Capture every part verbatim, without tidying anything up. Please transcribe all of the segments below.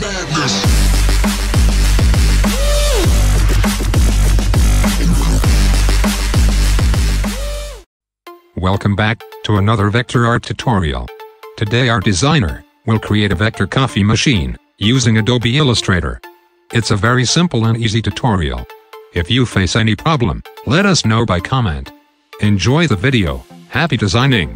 madness. Welcome back to another vector art tutorial. Today our designer will create a vector coffee machine using Adobe Illustrator. It's a very simple and easy tutorial. If you face any problem, let us know by comment. Enjoy the video. Happy designing!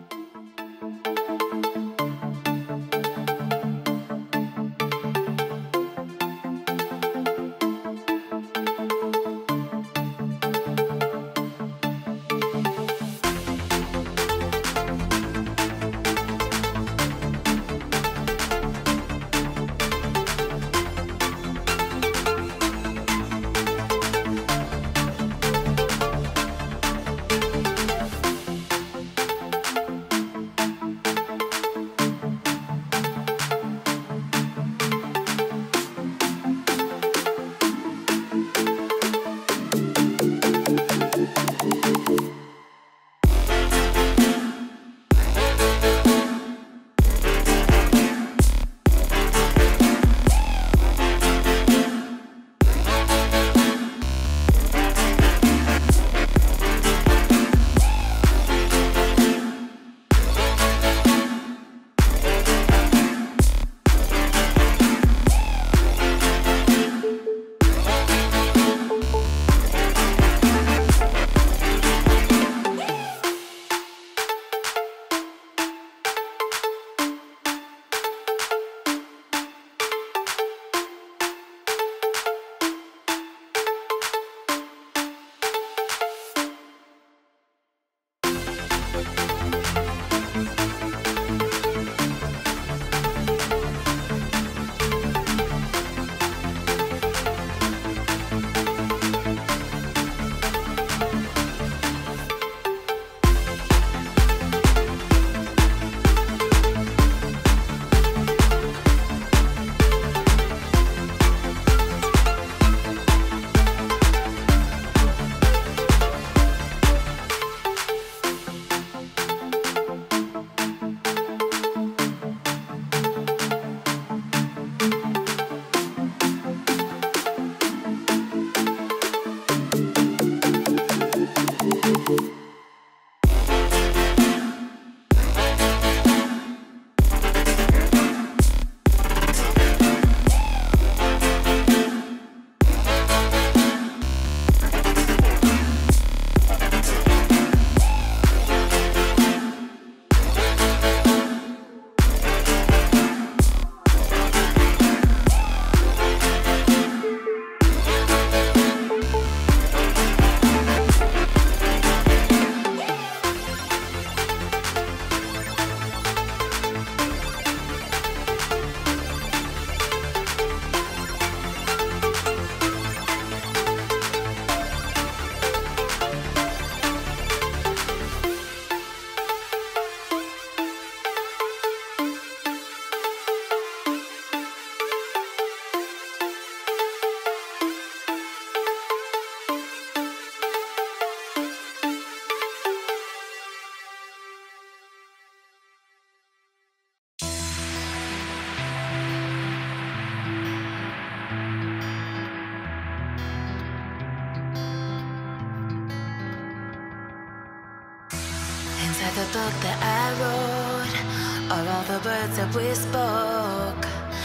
Inside the book that I wrote are all the words that we spoke,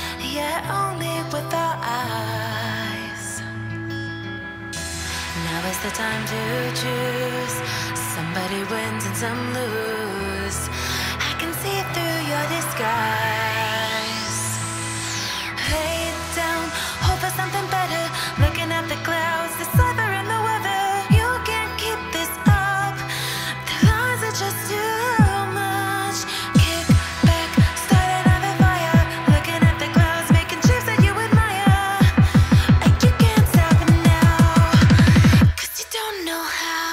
yet only with our eyes. Now is the time to choose. Somebody wins and some lose. I can see through your disguise. Lay down, hope for something better. Looking at the clouds, the sliver in the weather. You can't keep this up. The lies are just too much. Kick back, start another fire. Looking at the clouds, making shapes that you admire. And you can't stop it now, 'cause you don't know how.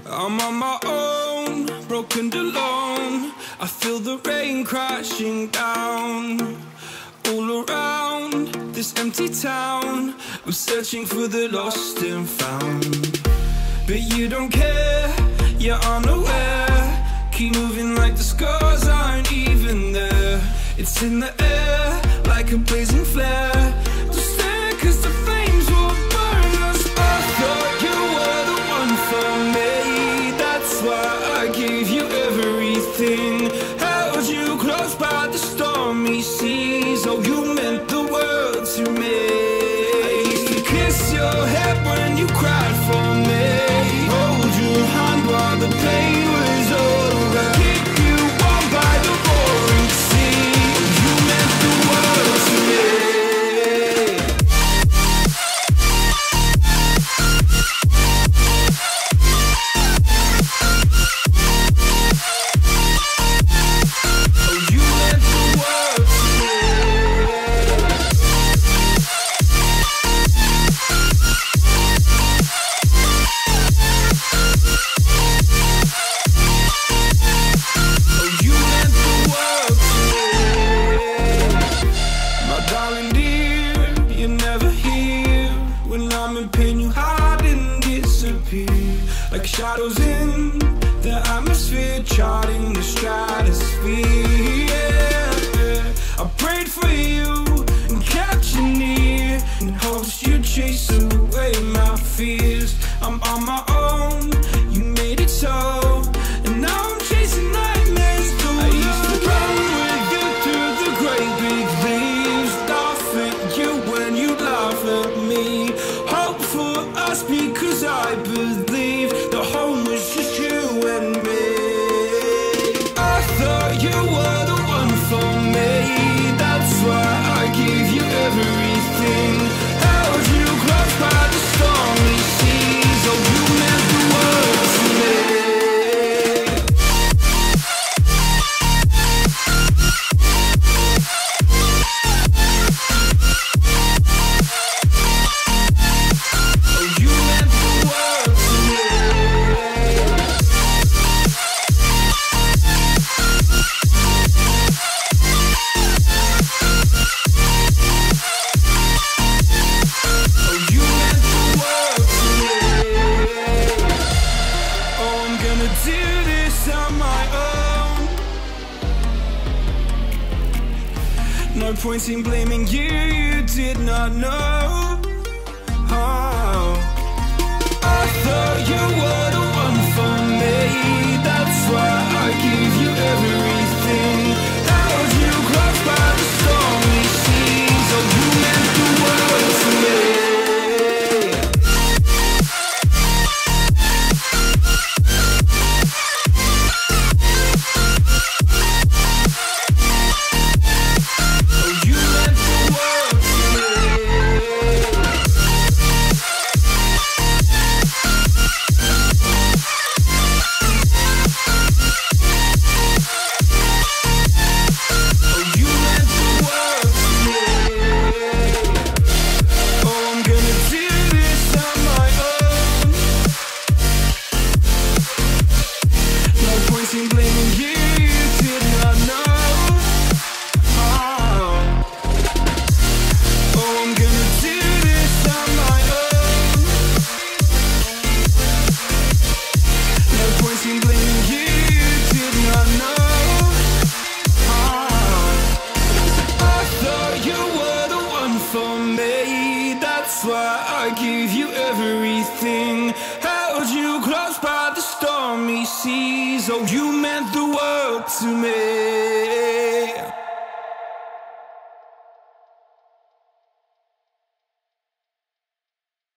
I'm on my own, broken and alone. I feel the rain crashing down all around this empty town. I'm searching for the lost and found, but you don't care, you're unaware. Keep moving like the scars aren't even there. It's in the air like a blazing flare. Just stare, cause the flames will burn us. I thought you were the one for me, that's why I gave you everything. Held you close by the stormy seas. Oh, you meant the world to me. I used to kiss your head when you cried for me, hold your hand while the pain was over, keep you warm by the roaring sea. You meant the world to me. Like shadows in the atmosphere, charting the stratosphere. Yeah. I prayed for you and kept you near in hopes you'd chase away my fears. I'm on my own, you made it so, and now I'm chasing nightmares through. I used to run with you through the great big leaves, laugh at you when you laugh at me, hope for us because I believe the home was just you and me. I thought you were the one for me, that's why I gave you everything. Held you close by the stormy seas. Oh, you meant the world to me. No point in blaming you, you did not know. Oh, I thought you were the one for me, that's why I gave you everything. Held you close by the stormy seas. Oh, you meant the world to me. I gave you everything, held you close by the stormy seas. Oh, you meant the world to me.